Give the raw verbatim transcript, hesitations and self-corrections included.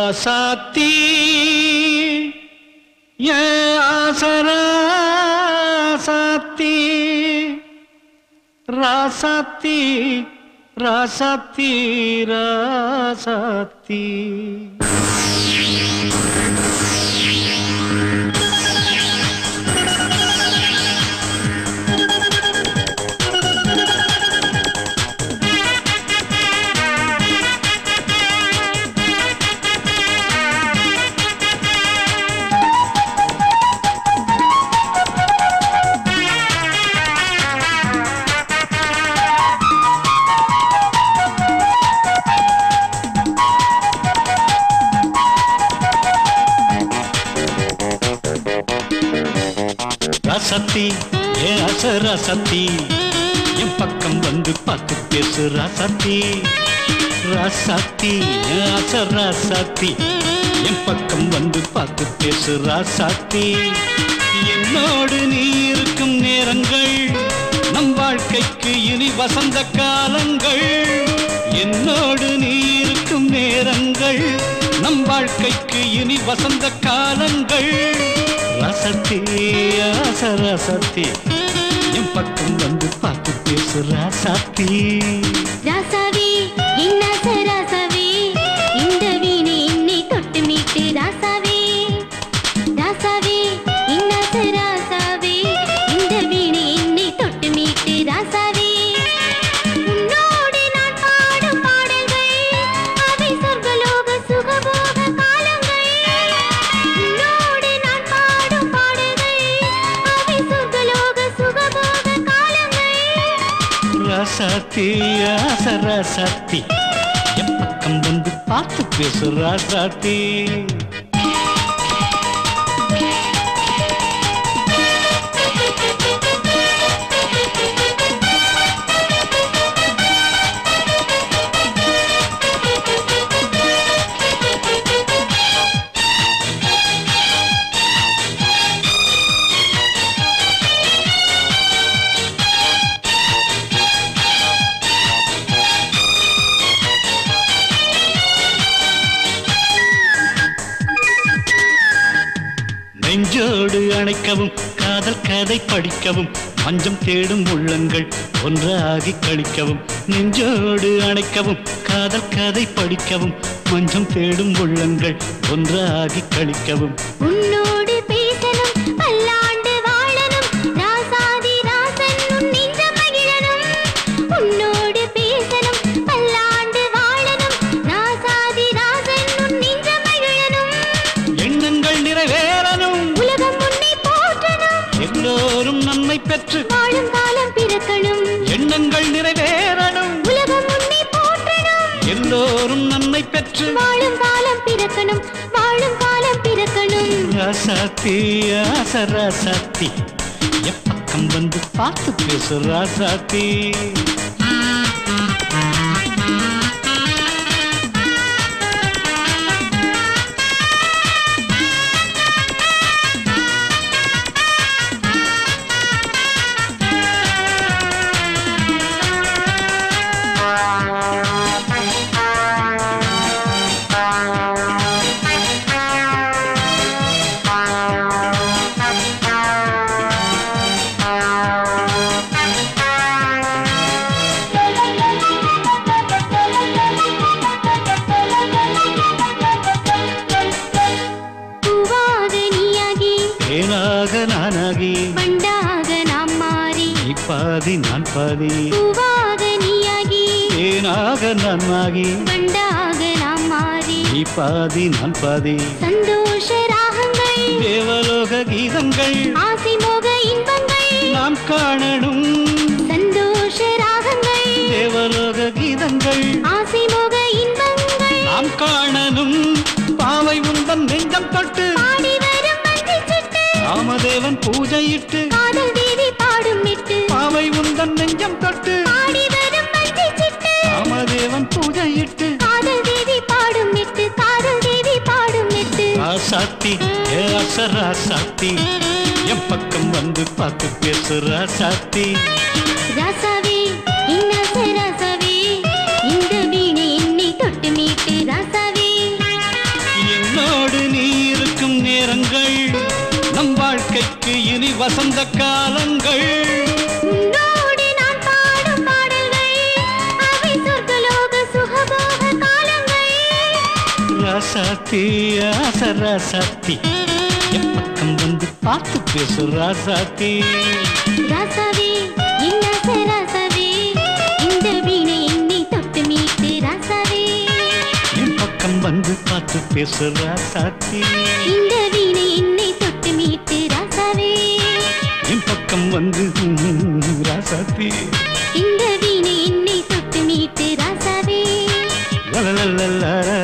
ராசாத்தி ஏ ஆசராசாத்தி ராசாத்தி ராசாத்தி ராசாத்தி ராசாத்தி ஏ அசராசாத்தி என் பக்கம் வந்து பார்த்து பேசு ராசாத்தி ராசாத்தி ஏ அசராசாத்தி என் பக்கம் வந்து பார்த்து பேசு ராசாத்தி என்னோடு நீ இருக்கும் நேரங்கள் நம் வாழ்க்கைக்கு இனி வசந்த காலங்கள் என்னோடு நீ இருக்கும் நேரங்கள் நம் வாழ்க்கைக்கு இனி வசந்த காலங்கள் ராசாத்தி ராசாத்தி என் பக்கம் வந்து பார்த்து பேசு ராசாத்தி ராசாவி என்ன ராசாவி இந்த வீணை என்னை தொட்டு மீட்டு ராசாவி ராசாவி என்ன ராசாவி இந்த வீணை என்னை தொட்டு மீட்டு ராசாவி உன்னோடு நான் பாடும் பாடல்கள் அவை சொர்க்கலோக சுகபோக காலங்கள் உன்னோடு நான் பாடும் பாடல்கள் அவை சொர்க்கலோக சுகபோக காலங்கள் ராசாத்தி ராசாத்தி என் பக்கம் வந்து பார்த்து பேசு ராசாத்தி நெஞ்சோடு அணைக்கவும் காதல் கதை படிக்கவும் மஞ்சம் தேடும் உள்ளங்கள் ஒன்றாகி கழிக்கவும் நெஞ்சோடு அணைக்கவும் காதல் கதை படிக்கவும் மஞ்சம் தேடும் உள்ளங்கள் ஒன்றாகி கழிக்கவும் உன்னோடு பேசணும் பல்லாண்டு வாழணும் ராசாதி ராசன் உன் நெஞ்ச மகிழணும் உன்னோடு பேசணும் பல்லாண்டு வாழணும் ராசாதி ராசன் உன் நெஞ்ச மகிழணும் எண்ணங்கள் நிறைவேறணும் உலகம் உன்னை போற்றணும் எல்லோரும் நன்மை பெற்று வாழும் காலம் பிறக்கணும் எண்ணங்கள் நிறைவேறணும் உலகம் உன்னை போற்றணும் எல்லோரும் நன்மை பெற்று வாழும் காலம் பிறக்கணும் வாழும் காலம் பிறக்கணும் ராசாத்தி ராசாத்தி என் பக்கம் வந்து பார்த்து பேசு ராசாத்தி பாதி நான் பாதி பூவாக நீயாகி தேனாக நான் ஆகி வண்டாக நாம் மாறி நீ பாதி நான் பாதி சந்தோஷ ராகங்கள் தேவலோக கீதங்கள் ஆசை மோக இன்பங்கள் நாம் காணணும் சந்தோஷ ராகங்கள் தேவலோக கீதங்கள் ஆசை மோக இன்பங்கள் நாம் காணணும் பாவை உந்தன் நெஞ்சம் தொட்டு பாடி வரும் மஞ்சள் சிட்டு ராமதேவன் பூஜையிட்டு காதல் தேவி பாடும் மிட்டு பாவை உந்தன் நெஞ்சம் தொட்டு பாடி வரும் மஞ்சள் சிட்டு ராமதேவன் பூஜையிட்டு காதல் தேவி பாடும் மிட்டு காதல் தேவி பாடும் மிட்டு ராசாத்தி ஏ அசராசாத்தி என் பக்கம் வந்து பார்த்து பேசு ராசாத்தி ராசாவே இன்னச ராசாவே இந்த வீணை என்னை தொட்டு மீட்டு ராசாவே நேரங்கள் நம் வாழ்க்கைக்கு இனி வசந்த காலங்கள் உன்னோடு நான் பாடும் பாடல்கள் அவை சொர்க்கலோக சுகபோக காலங்கள் ராசாத்தி ஆசை ராசாத்தி என் பக்கம் வந்து பார்த்து பேசு ராசாத்தி ராசாவே என்ன ராசாவே இந்த வீணை என்னை தொட்டு மீட்டு ராசாவே என் பக்கம் வந்து பார்த்து பேசு ராசாத்தி இந்த வீணை என்னை தொட்டு மீட்டு ராசாவே என் பக்கம் வந்து ராசாத்தி இந்த வீணை என்னை தொட்டு மீட்டு ராசாவே லலலலலல